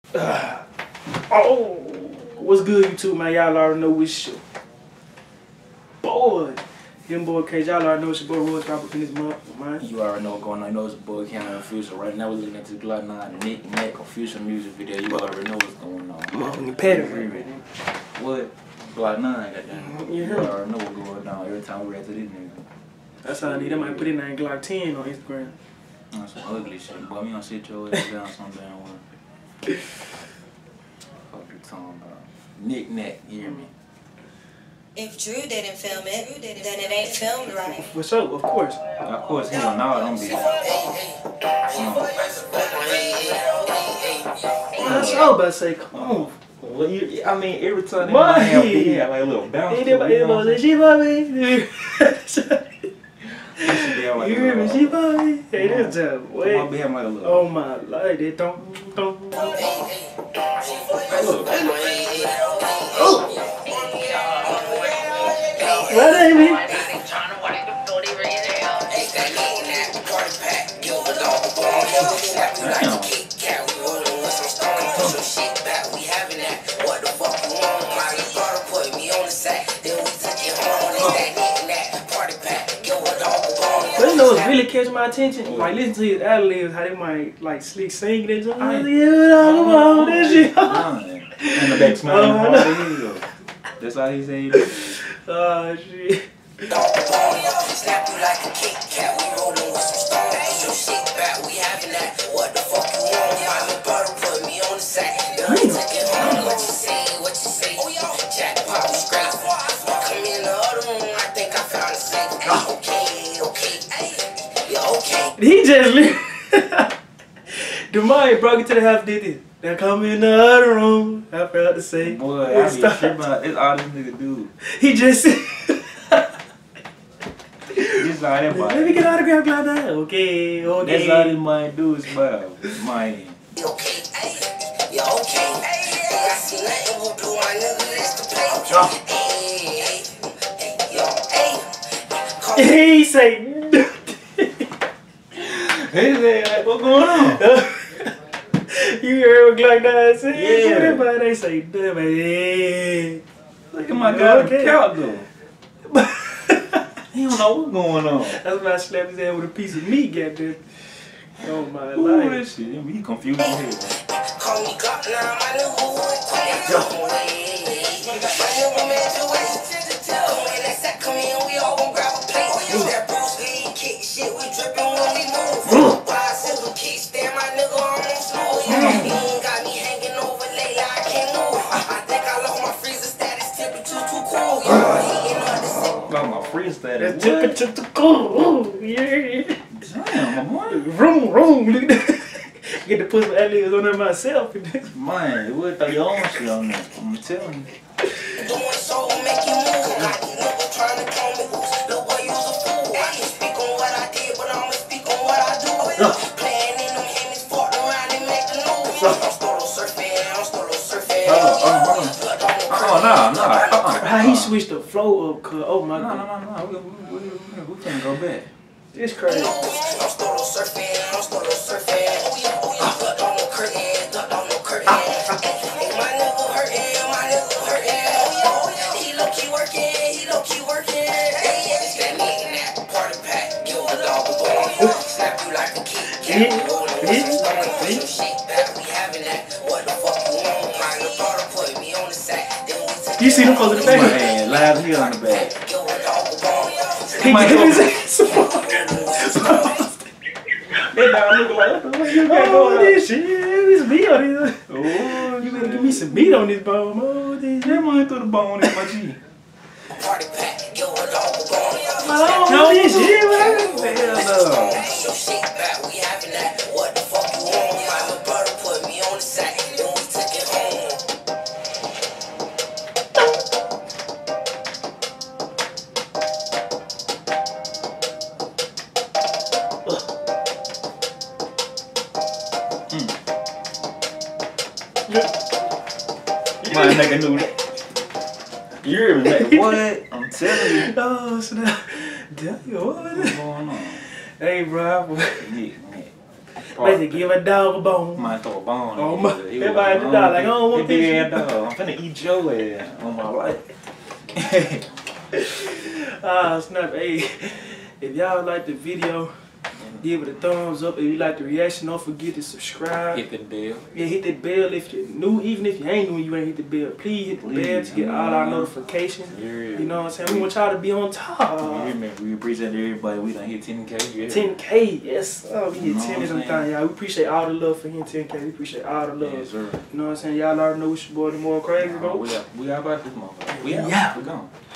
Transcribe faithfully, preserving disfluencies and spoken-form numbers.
Uh, oh, what's good, YouTube, man? Y'all already know which show. Boy, them boy K, y'all already know it's your boy Roy drop up in this month, man. You already know what's going on. You know it's your boy Knack official. Right now we're looking at the GlokkNine Knick, Knack official music video. You already know what's going on. Motherfucking pedigree. What? GlokkNine, goddamn. You You heard? already know what's going on every time we react to this nigga. That's how I need. They might put it in Glock ten on Instagram. That's some ugly shit, boy. We gonna sit your ass down some damn one. Fuck you talking about? Knick, Knack, you hear me? If Drew didn't film it, then it ain't filmed right. For sure, of course. Of course, he don't know it don't be. That's all about to say, come on. Well, you, I mean, every time they Boy, have, he had like a little bounce. He to did it, you know what I'm say, she love me. saying? You hear me? She love me. Hey, this job. Wait. Wait. Be having like a little. Oh my life, they don't, don't. Oh. What, Amy? But you know what's really catching my attention? Like, listen to his ad-libs, how they might, like, slick sing it. Just, I- oh, that shit. And the back smiling Oh, hard as hell. That's all he said. Oh, shit. Snap you like a Kit Kat, we rollin' with some stones. Some shit back, we having that. What the fuck you want? My little brother put me on the sack. Then we took it home. What you say? What you say? Jackpot, we scrape. Come in the other room, I think I found a safe. Okay, okay, yeah, okay. He just leave. The mind broke into the house, did it. Now come in the other room. I forgot to say. Boy, I be tripping. It's all this nigga do. He just said. This all that Let me boy. get autograph like that. Okay, okay. That's all this mind do is smile. Mind. Okay, ay, yeah, okay. I see nothing will do my nigga, that's the play. Hey, yo, hey. He say. He said, like, what's going on? You heard what GlokkNine said? Yeah. Everybody they say, damn it. Look at my guy Okay. the couch though. He don't know what's going on. That's why I slapped his head with a piece of meat, goddamn. Oh my Ooh, life. this shit. He confused as hell. Call me GlokkNine, my nigga who would my nigga man to it. When that sack come in, we all gon' grab a plate. That Bruce Lee kick shit, we drippin' when we move. Five silver kick stand, my nigga almost smooth. He ain't got me hanging over lately, I can't move. I think I lost my freezer status, temperature too cool. Y'all heating up the sick. Got my freestyle. That temperature too cold. Yeah. Damn, my boy. Room, room. Get to put some ad-libs on there myself. Man, you would throw your own shit on there. I'm telling you. Doing so make you move. Got these niggas trying to call me loose. Look boy, you's a fool. I can speak on what I did, but I'ma speak on what I do. Playing in them hands, fought around and make the news. I'm still surfing, I'm still surfing. Hold on, hold on, hold on. Oh, nah, nah. Uh-uh. How he switched the flow up, cuz. Oh my No, no, god. no, no. We, we, we, we, we can't go back. It's crazy. I'm still surfing, I'm still surfing. Oh yeah, oh yeah. Duck on the curtain, duck on the curtain. Hey, my nigga hurting, my nigga hurting. Oh yeah, oh yeah. He low key working, he low key working. Hey, it's that Knick, Knack, party pack, give a dog a bone. Snap you like a Kit Kat, we rollin' with some stones. Some shit back, we having that. What the fuck you want? My little brother put me on the sack. Then we took You see them close to the My face? hand, live here on the back. give a dog a bone. He gave his ass. That dog look like, what the fuck you got Oh, going on? this shit. This meat on this. Oh, You better give me some meat on this bone. Oh, this that man threw the bone in my G. Party pack, give a dog a bone. Oh, this shit, man. Hell no. Some shit back, we having that. What the fuck you want? My little brother put me on the sack, then we took it home. My nigga knew that. You hear me? Like, what? I'm telling you. Oh, snap. Damn, what? What's going on? Hey, bro. Nick, Nick. Basically, give a dog a bone. Might throw a bone. Oh, in my. there. He was Everybody like, the dog. Like, I don't want big this. ass dog. I'm finna eat your ass on my life. Ah, snap. Hey, if y'all like the video, give it a thumbs up. If you like the reaction, don't forget to subscribe. Hit the bell. Yeah, hit that bell if you're new. Even if you ain't new, you ain't hit the bell. Please hit the Please. bell to get all our notifications. Yeah. You know what I'm saying? We want y'all to be on top. You hear me? We appreciate everybody. We done hit ten K. Yeah. ten K, yes. Oh, we You hit know ten what of them I'm things, saying? y'all. We appreciate all the love for hitting ten K. We appreciate all the love. Yes, sir. You know what I'm saying? Y'all already know it's your boy, the more crazy, Uh, bro. we out. We out about this motherfucker. We out. Yeah. We gone.